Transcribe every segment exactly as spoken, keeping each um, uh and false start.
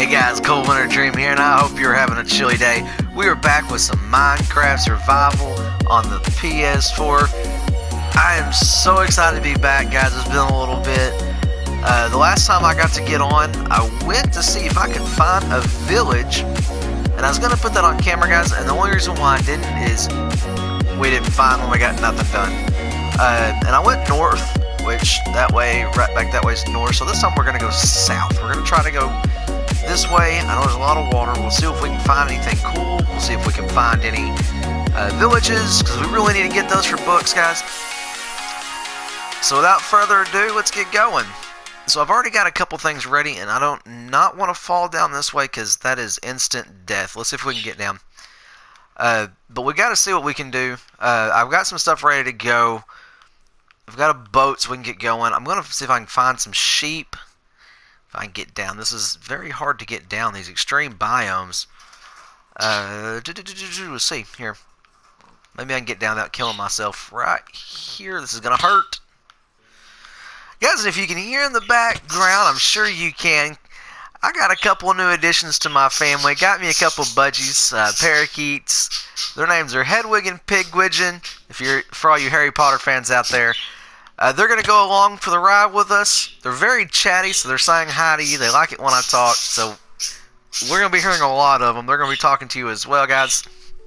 Hey guys, Cold Winter Dream here, and I hope you're having a chilly day. We are back with some Minecraft Survival on the P S four. I am so excited to be back, guys. It's been a little bit. Uh, the last time I got to get on, I went to see if I could find a village, and I was going to put that on camera, guys, and the only reason why I didn't is we didn't find one. We got nothing done. Uh, and I went north, which that way, right back that way is north. So this time we're going to go south. We're going to try to go this way. I know there's a lot of water. We'll see if we can find anything cool. We'll see if we can find any uh, villages, because we really need to get those for books, guys. So without further ado, let's get going. So I've already got a couple things ready, and I don't not want to fall down this way because that is instant death. Let's see if we can get down. Uh, but we got to see what we can do. Uh, I've got some stuff ready to go. I've got a boat so we can get going. I'm going to see if I can find some sheep. If I can get down. This is very hard to get down, these extreme biomes. Uh, let's see. Here. Maybe I can get down without killing myself. Right here. This is going to hurt. Guys, if you can hear in the background, I'm sure you can. I got a couple of new additions to my family. Got me a couple budgies, uh, parakeets. Their names are Hedwig and Pigwidgeon. If you're, for all you Harry Potter fans out there, uh, they're gonna go along for the ride with us. They're very chatty, so they're saying hi to you. They like it when I talk, so we're gonna be hearing a lot of them. They're gonna be talking to you as well, guys.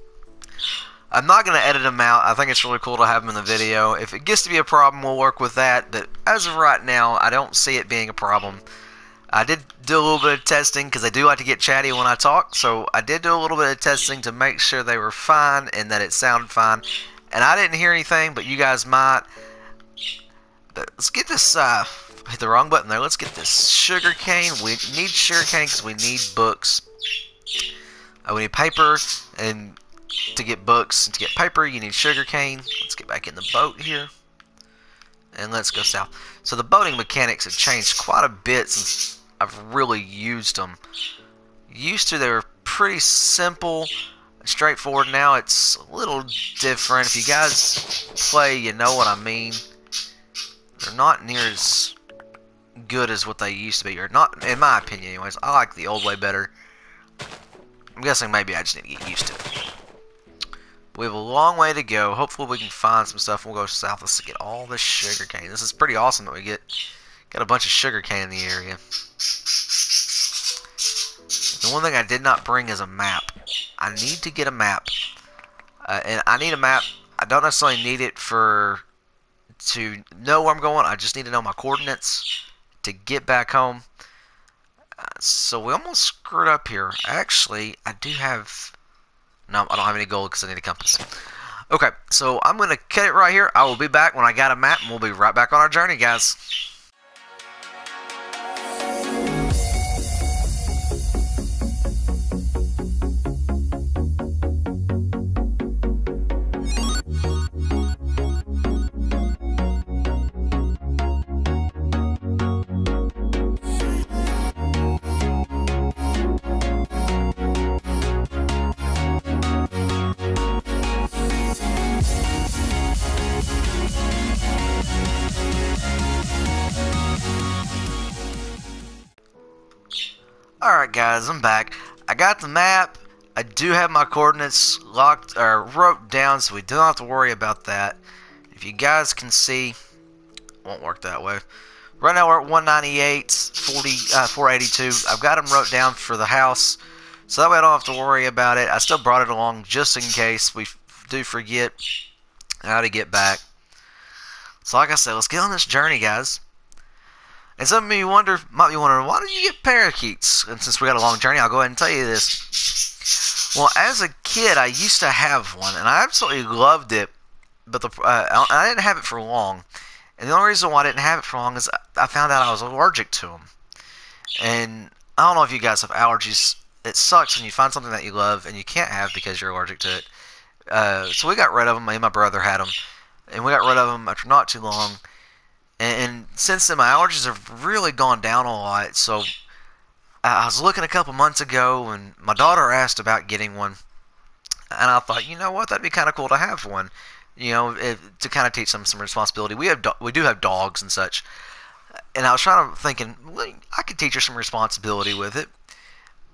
I'm not going to edit them out. I think it's really cool to have them in the video. If it gets to be a problem, we'll work with that. But as of right now, I don't see it being a problem. I did do a little bit of testing because I do like to get chatty when I talk. So I did do a little bit of testing to make sure they were fine and that it sounded fine. And I didn't hear anything, but you guys might. But let's get this, uh, hit the wrong button there. Let's get this sugar cane. We need sugar cane because we need books. Uh, we need paper and... to get books and to get paper, you need sugar cane. Let's get back in the boat here. And let's go south. So the boating mechanics have changed quite a bit since I've really used them. Used to, they were pretty simple, straightforward. Now it's a little different. If you guys play, you know what I mean. They're not near as good as what they used to be. Or not, in my opinion anyways. I like the old way better. I'm guessing maybe I just need to get used to it. We have a long way to go. Hopefully we can find some stuff. We'll go south. Let's get all this sugar cane. This is pretty awesome that we get got a bunch of sugar cane in the area. The one thing I did not bring is a map. I need to get a map. Uh, and I need a map. I don't necessarily need it for to know where I'm going. I just need to know my coordinates to get back home. Uh, so we almost screwed up here. Actually, I do have... No, I don't have any gold because I need a compass. Okay, so I'm going to cut it right here. I will be back when I got a map, and we'll be right back on our journey, guys. Alright guys, I'm back. I got the map. I do have my coordinates locked or wrote down, so we don't have to worry about that. If you guys can see, it won't work that way. Right now we're at one ninety-eight, forty, uh, four eighty-two. I've got them wrote down for the house, so that way I don't have to worry about it. I still brought it along just in case we do forget how to get back. So like I said, let's get on this journey, guys. And some of you wonder, might be wondering, why did you get parakeets? And since we got a long journey, I'll go ahead and tell you this. Well, as a kid, I used to have one, and I absolutely loved it. But the uh, I didn't have it for long. And the only reason why I didn't have it for long is I found out I was allergic to them. And I don't know if you guys have allergies. It sucks when you find something that you love and you can't have because you're allergic to it. Uh, so we got rid of them. Me and my brother had them. And we got rid of them after not too long. And since then, my allergies have really gone down a lot. So I was looking a couple months ago, and my daughter asked about getting one. And I thought, you know what, that'd be kind of cool to have one. You know, if, to kind of teach them some responsibility. We have, we do have dogs and such. And I was trying to thinking, well, I could teach her some responsibility with it.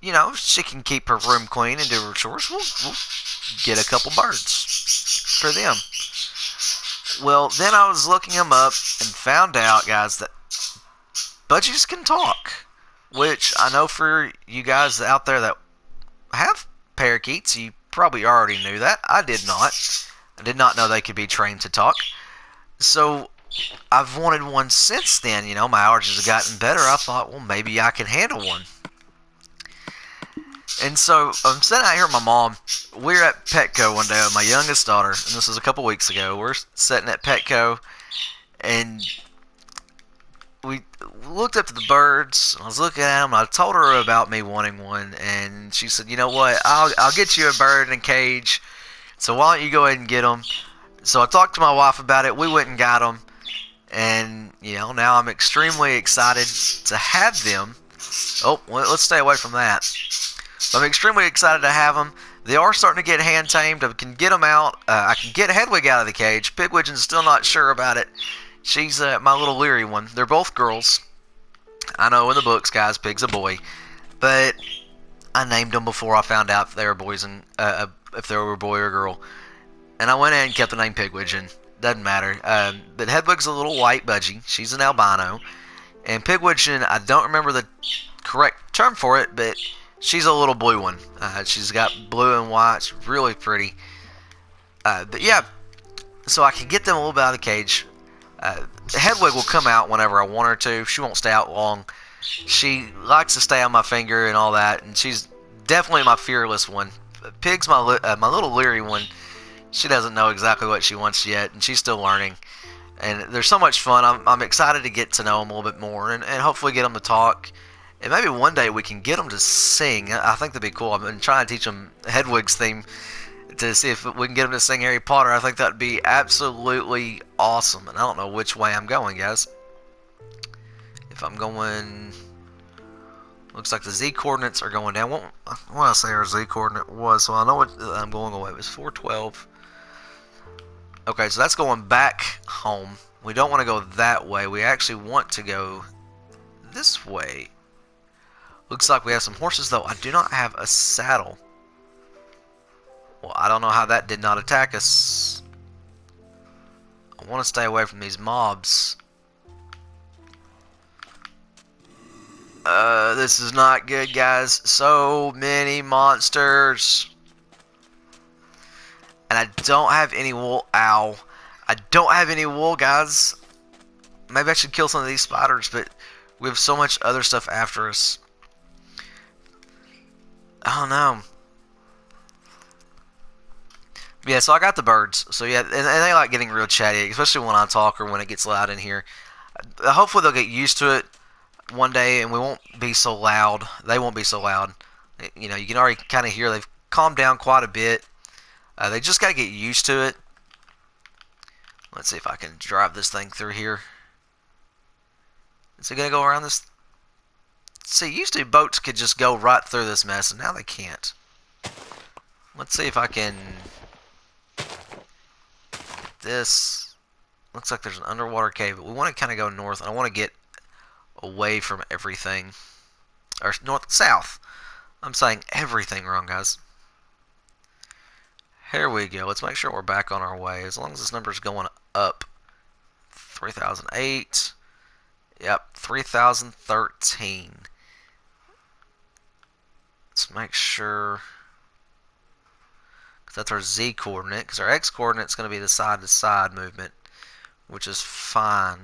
you know, she can keep her room clean and do her chores. We'll, we'll get a couple birds for them. Well, then I was looking them up and found out, guys, that budgies can talk. Which I know for you guys out there that have parakeets, you probably already knew that. I did not. I did not know they could be trained to talk. So I've wanted one since then. You know, my allergies have gotten better. I thought, well, maybe I can handle one. And so I'm sitting out here with my mom. We were at Petco one day with my youngest daughter, and this was a couple weeks ago. We're sitting at Petco, and we looked up to the birds. I was looking at them. And I told her about me wanting one, and she said, "You know what? I'll I'll get you a bird in a cage. So why don't you go ahead and get them?" So I talked to my wife about it. We went and got them, and you know now I'm extremely excited to have them. Oh, well, let's stay away from that. I'm extremely excited to have them. They are starting to get hand tamed. I can get them out. Uh, I can get Hedwig out of the cage. Pigwidgeon's still not sure about it. She's uh, my little leery one. They're both girls. I know in the books, guys, Pig's a boy, but I named them before I found out if they were boys and uh, if they were a boy or girl. And I went in and kept the name Pigwidgeon. Doesn't matter. Um, but Hedwig's a little white budgie. She's an albino. And Pigwidgeon, I don't remember the correct term for it, but she's a little blue one. Uh, she's got blue and white. She's really pretty. Uh, but yeah, so I can get them a little bit out of the cage. Uh, Hedwig will come out whenever I want her to. She won't stay out long. She likes to stay on my finger and all that, and she's definitely my fearless one. Pig's my uh, my little leery one. She doesn't know exactly what she wants yet, and she's still learning. And they're so much fun. I'm, I'm excited to get to know them a little bit more, and, and hopefully get them to talk. And maybe one day we can get them to sing. I think that'd be cool. I've been trying to teach them Hedwig's theme to see if we can get them to sing Harry Potter. I think that'd be absolutely awesome. And I don't know which way I'm going, guys. If I'm going... Looks like the Z coordinates are going down. What, what did I say our Z coordinate was? So I know what I'm going away. It was four twelve. Okay, so that's going back home. We don't want to go that way. We actually want to go this way. Looks like we have some horses, though. I do not have a saddle. Well, I don't know how that did not attack us. I want to stay away from these mobs. Uh, this is not good, guys. So many monsters. And I don't have any wool. Ow. I don't have any wool, guys. Maybe I should kill some of these spiders, but we have so much other stuff after us. I don't know. Yeah, so I got the birds. So yeah, and, and they like getting real chatty, especially when I talk or when it gets loud in here. Uh, hopefully they'll get used to it one day, and we won't be so loud. They won't be so loud. You know, you can already kind of hear they've calmed down quite a bit. Uh, they just got to get used to it. Let's see if I can drive this thing through here. Is it going to go around this? See, used to boats could just go right through this mess, and now they can't. Let's see if I can... This looks like there's an underwater cave, but we want to kind of go north. I want to get away from everything, or north south. I'm saying everything wrong, guys. Here we go. Let's make sure we're back on our way. As long as this number is going up, three thousand eight. Yep, three thousand thirteen. Let's make sure. That's our Z coordinate, because our X coordinate is going to be the side to side movement, which is fine.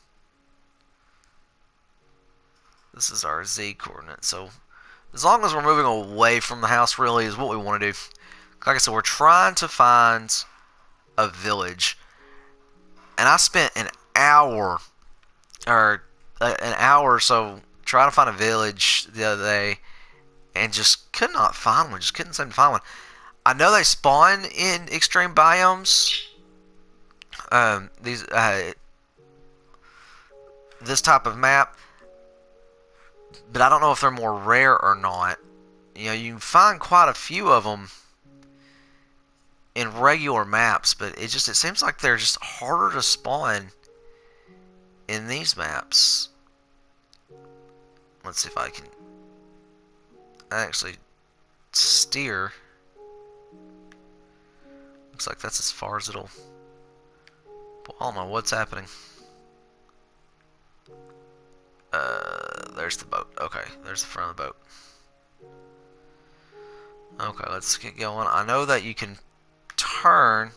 This is our Z coordinate. So as long as we're moving away from the house, really, is what we want to do. Like I said, we're trying to find a village, and I spent an hour or uh, an hour or so trying to find a village the other day, and just could not find one. Just couldn't seem to find one. I know they spawn in extreme biomes. Um, these uh, this type of map, but I don't know if they're more rare or not. You know, you can find quite a few of them in regular maps, but it just it seems like they're just harder to spawn in these maps. Let's see if I can. actually steer. Looks like that's as far as it'll... Well, I don't know what's happening. Uh, there's the boat. Okay, there's the front of the boat. Okay, let's get going. I know that you can turn,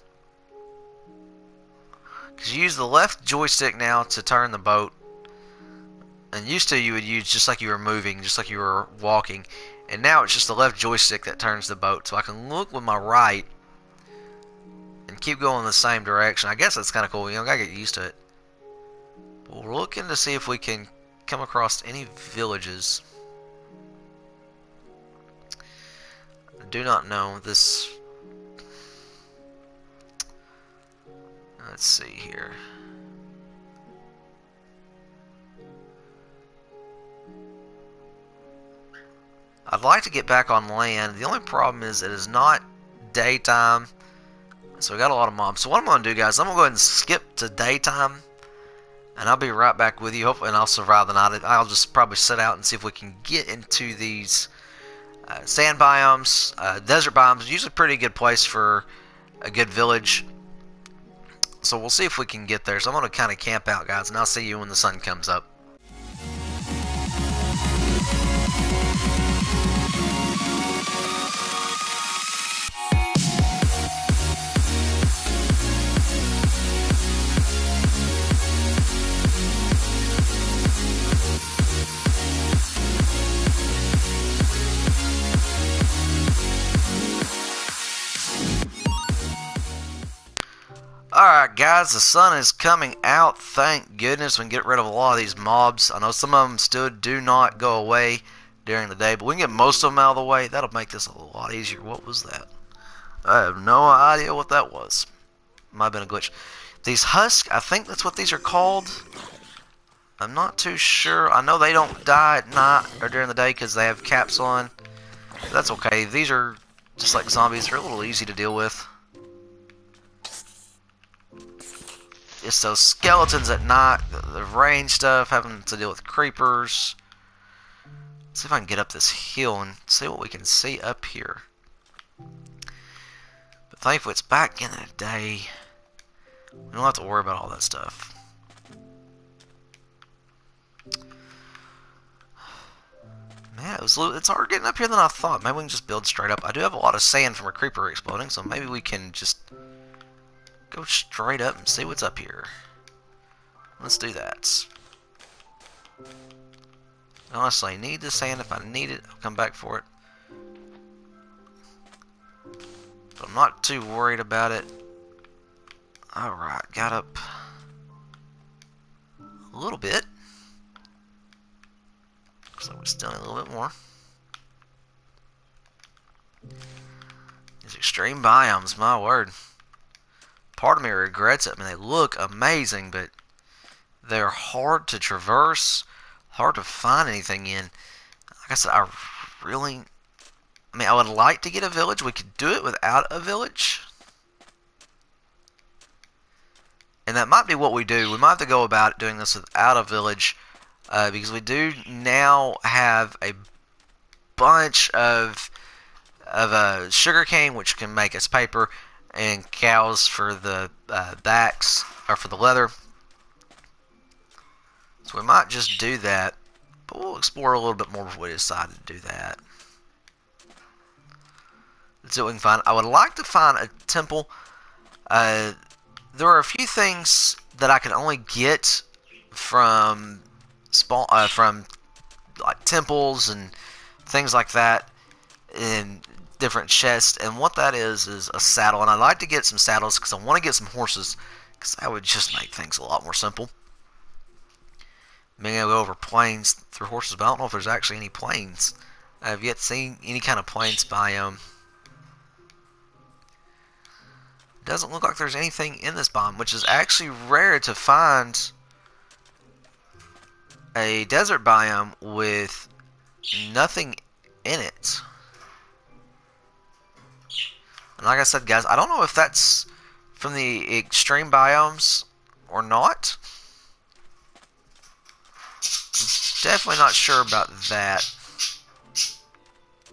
because you use the left joystick now to turn the boat. And used to you would use just like you were moving, just like you were walking. And now it's just the left joystick that turns the boat. So I can look with my right and keep going the same direction. I guess that's kind of cool. You know, I gotta get used to it. But we're looking to see if we can come across any villages. I do not know this. Let's see here. I'd like to get back on land. The only problem is it is not daytime. So we got a lot of mobs. So what I'm going to do, guys, I'm going to go ahead and skip to daytime. And I'll be right back with you. Hopefully, and I'll survive the night. I'll just probably sit out and see if we can get into these uh, sand biomes. Uh, desert biomes, usually a pretty good place for a good village. So we'll see if we can get there. So I'm going to kind of camp out, guys. And I'll see you when the sun comes up. Alright guys, the sun is coming out, thank goodness. We can get rid of a lot of these mobs. I know some of them still do not go away during the day, but we can get most of them out of the way. That'll make this a lot easier. What was that? I have no idea what that was. Might have been a glitch. These husks, I think that's what these are called. I'm not too sure. I know they don't die at night or during the day because they have caps on. But that's okay. These are just like zombies. They're a little easy to deal with. It's those skeletons at night, the range stuff, having to deal with creepers. Let's see if I can get up this hill and see what we can see up here. But thankfully it's back in the day. We don't have to worry about all that stuff. Man, it was, it's harder getting up here than I thought. Maybe we can just build straight up. I do have a lot of sand from a creeper exploding, so maybe we can just go straight up and see what's up here. Let's do that. Honestly, I need the sand. If I need it, I'll come back for it. But I'm not too worried about it. Alright, got up a little bit. Looks like we still need a little bit more. These extreme biomes, my word. Part of me regrets it. I mean, they look amazing, but they're hard to traverse, hard to find anything in. Like I said, I really... I mean, I would like to get a village. We could do it without a village. And that might be what we do. We might have to go about doing this without a village, uh, because we do now have a bunch of, of uh, sugarcane, which can make us paper, and cows for the uh, backs, or for the leather. So we might just do that, but we'll explore a little bit more before we decide to do that. Let's see what we can find. I would like to find a temple. Uh, there are a few things that I can only get from spawn, uh, from like temples and things like that, in different chests, and what that is is a saddle. And I'd like to get some saddles because I want to get some horses, because that would just make things a lot more simple. Being able to go over plains through horses, but I don't know if there's actually any plains. I have yet seen any kind of plains biome. Doesn't look like there's anything in this biome, which is actually rare to find a desert biome with nothing in it. And like I said, guys, I don't know if that's from the extreme biomes or not. I'm definitely not sure about that.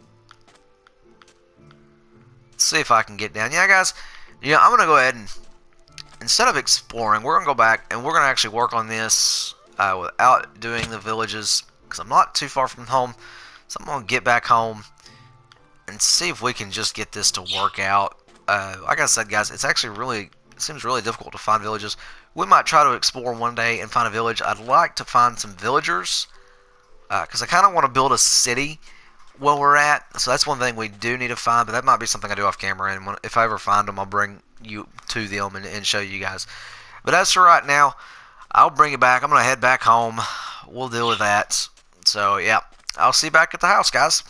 Let's see if I can get down. Yeah, guys. Yeah, I'm gonna go ahead and instead of exploring, we're gonna go back and we're gonna actually work on this uh, without doing the villages because I'm not too far from home. So I'm gonna get back home and see if we can just get this to work out. Uh, like I said, guys, it's actually really it seems really difficult to find villages. We might try to explore one day and find a village. I'd like to find some villagers because uh, I kind of want to build a city where we're at. So that's one thing we do need to find, but that might be something I do off camera. And when, if I ever find them, I'll bring you to them and, and show you guys. But as for right now, I'll bring it back. I'm gonna head back home. We'll deal with that. So yeah, I'll see you back at the house, guys.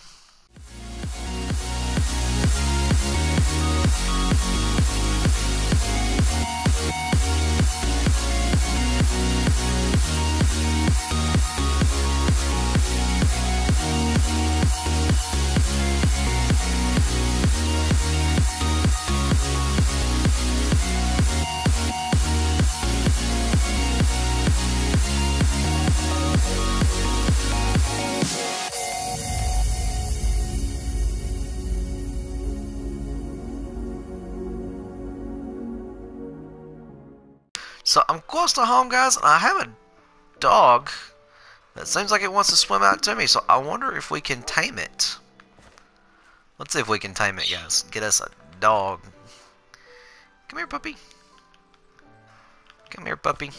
So I'm close to home, guys, and I have a dog that seems like it wants to swim out to me. So I wonder if we can tame it. Let's see if we can tame it, guys. Get us a dog. Come here, puppy. Come here, puppy.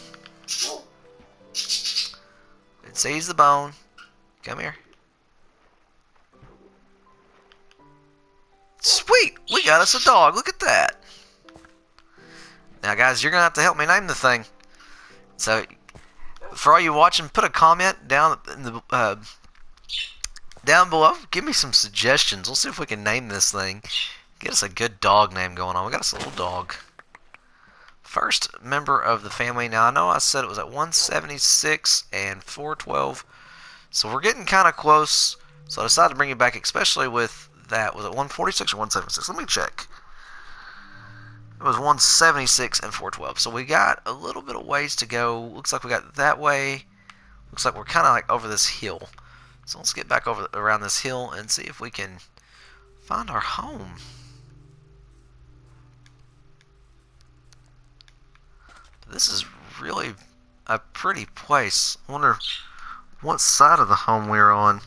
Seize the bone. Come here. Sweet! We got us a dog. Look at that. Now, guys, you're going to have to help me name the thing. So, for all you watching, put a comment down in the uh, down below. Give me some suggestions. We'll see if we can name this thing. Get us a good dog name going on. We got us a little dog. First member of the family. Now, I know I said it was at one seventy-six and four twelve. So, we're getting kind of close. So, I decided to bring it back, especially with that. Was it one forty-six or one seventy-six? Let me check. It was one seventy-six and four twelve. So we got a little bit of ways to go. Looks like we got that way. Looks like we're kind of like over this hill. So let's get back over around this hill and see if we can find our home. This is really a pretty place. I wonder what side of the home we're on.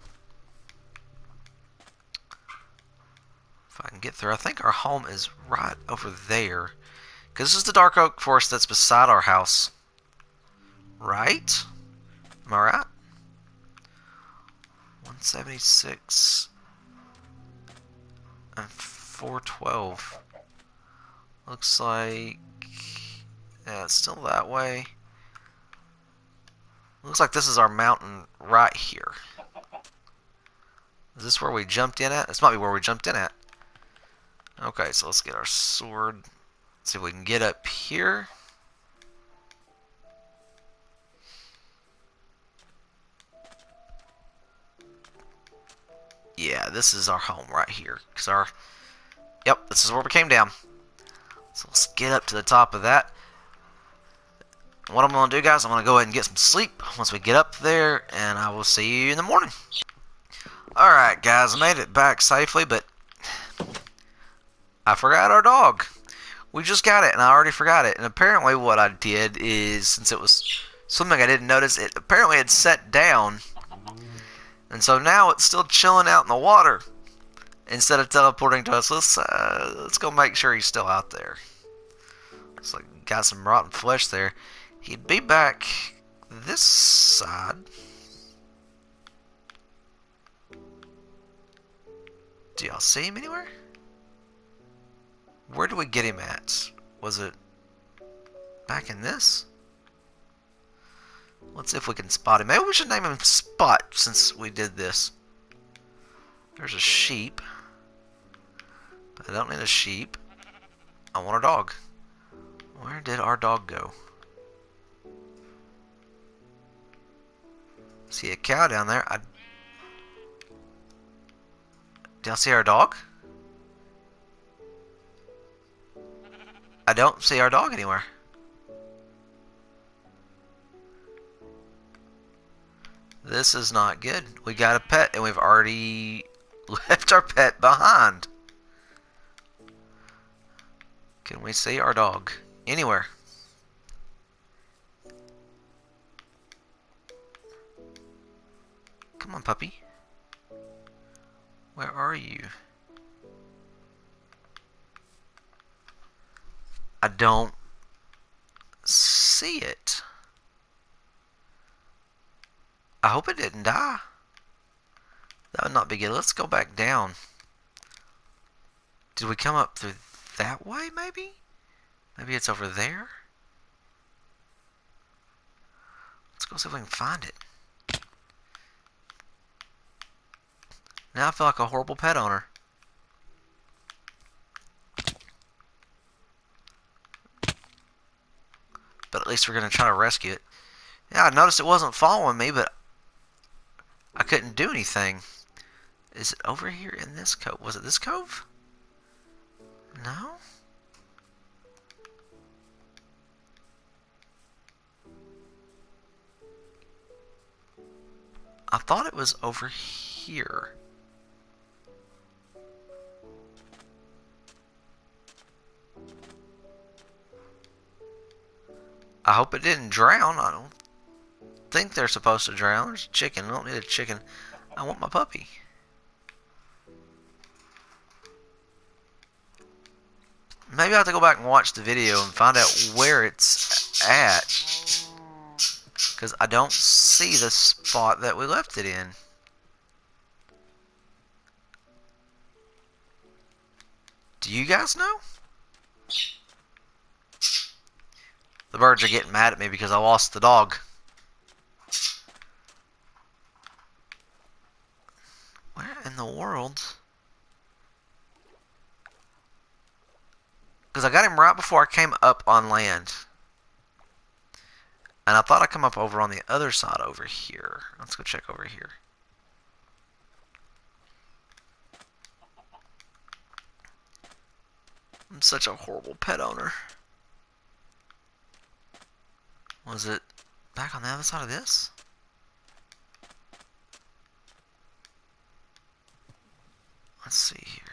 If I can get through. I think our home is right over there. Because this is the dark oak forest that's beside our house. Right? Am I right? one seventy-six and four twelve. Looks like... yeah, it's still that way. Looks like this is our mountain right here. Is this where we jumped in at? This might be where we jumped in at. Okay, so let's get our sword. See if we can get up here. Yeah, this is our home right here. Cause our, yep, this is where we came down. So let's get up to the top of that. What I'm gonna do, guys, I'm gonna go ahead and get some sleep once we get up there, and I will see you in the morning. All right, guys, I made it back safely, but I forgot our dog. We just got it, and I already forgot it. And apparently what I did is, since it was something I didn't notice, it apparently had set down. And so now it's still chilling out in the water instead of teleporting to us. Let's, uh, let's go make sure he's still out there. Looks like got some rotten flesh there. He'd be back this side. Do y'all see him anywhere? Where do we get him at? Was it back in this? Let's see if we can spot him. Maybe we should name him Spot since we did this. There's a sheep. But I don't need a sheep. I want a dog. Where did our dog go? See a cow down there. I... Did y'all see our dog? I don't see our dog anywhere. This is not good. We got a pet and we've already left our pet behind. Can we see our dog anywhere? Come on, puppy. Where are you? I don't see it. I hope it didn't die. That would not be good. Let's go back down. Did we come up through that way, maybe? Maybe it's over there? Let's go see if we can find it. Now I feel like a horrible pet owner. But at least we're going to try to rescue it. Yeah, I noticed it wasn't following me, but I couldn't do anything. Is it over here in this cove? Was it this cove? No? I thought it was over here. I hope it didn't drown. I don't think they're supposed to drown. There's a chicken. I don't need a chicken. I want my puppy. Maybe I have to go back and watch the video and find out where it's at. Because I don't see the spot that we left it in. Do you guys know? The birds are getting mad at me because I lost the dog. Where in the world? Because I got him right before I came up on land. And I thought I'd come up over on the other side over here. Let's go check over here. I'm such a horrible pet owner. Was it back on the other side of this? Let's see here.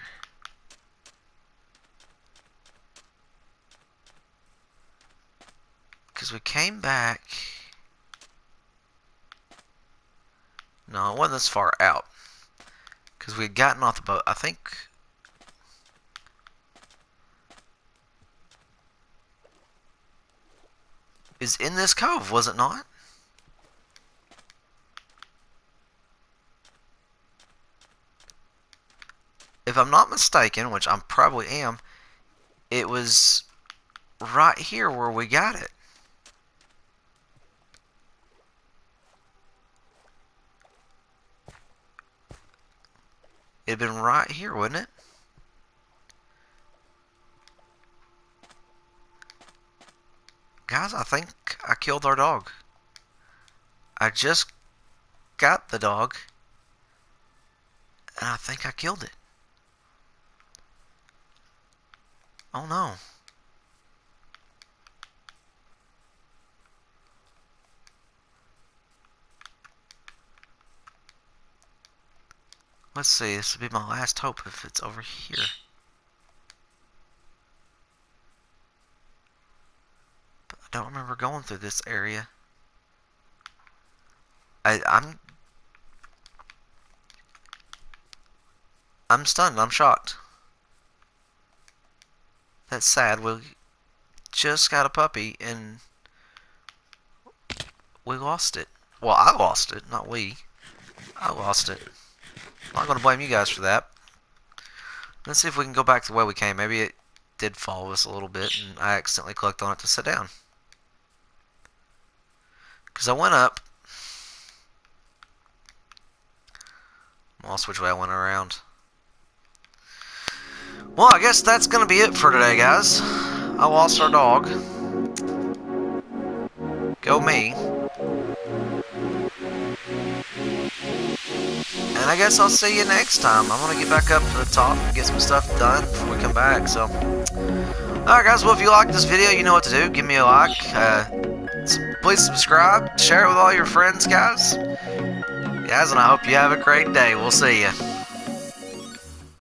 Because we came back. No, it wasn't this far out. Because we had gotten off the boat. I think. Is in this cove, was it not? If I'm not mistaken, which I probably am, it was right here where we got it. It'd been right here, wouldn't it? Guys, I think I killed our dog. I just got the dog, and I think I killed it. Oh no. Let's see, this will be my last hope if it's over here. But I don't remember going through this area. I, I'm... I'm stunned, I'm shocked. That's sad, we just got a puppy and we lost it. Well, I lost it, not we. I lost it. I'm not going to blame you guys for that. Let's see if we can go back the way we came. Maybe it did follow us a little bit and I accidentally clicked on it to sit down. Because I went up. I lost which way I went around. Well, I guess that's going to be it for today, guys. I lost our dog. Go me. And I guess I'll see you next time. I'm going to get back up to the top and get some stuff done before we come back. So, alright guys, well if you like this video, you know what to do. Give me a like. Uh, please subscribe. Share it with all your friends, guys. Guys, and I hope you have a great day. We'll see you.